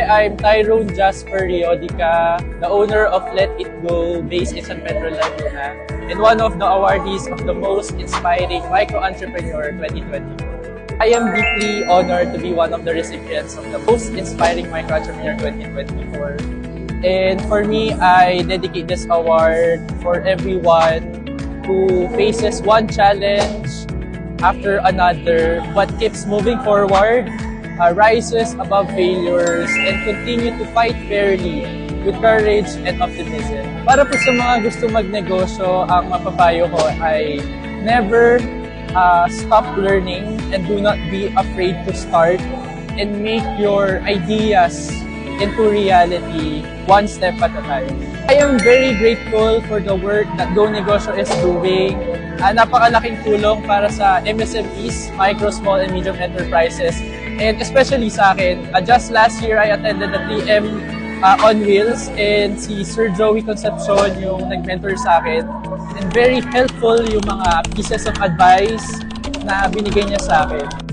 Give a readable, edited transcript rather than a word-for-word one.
I'm Tyrone Jasper Riodica, the owner of Let It Go, based in San Pedro, Laguna, and one of the awardees of the Most Inspiring Micro-Entrepreneur 2024. I am deeply honored to be one of the recipients of the Most Inspiring Micro-Entrepreneur 2024. And for me, I dedicate this award for everyone who faces one challenge after another but keeps moving forward, rises above failures, and continue to fight fairly with courage and optimism. Para po sa mga gusto magnegosyo, ang mapapayo ko ay never stop learning and do not be afraid to start and make your ideas into reality one step at a time. I am very grateful for the work that Go Negosyo is doing. Napakalaking tulong para sa MSMEs, micro, small, and medium enterprises. And especially sa akin, just last year I attended the 3M on Wheels, and si Sir Joey Concepcion yung nag-mentor sa akin. And very helpful yung mga pieces of advice na binigay niya sa akin.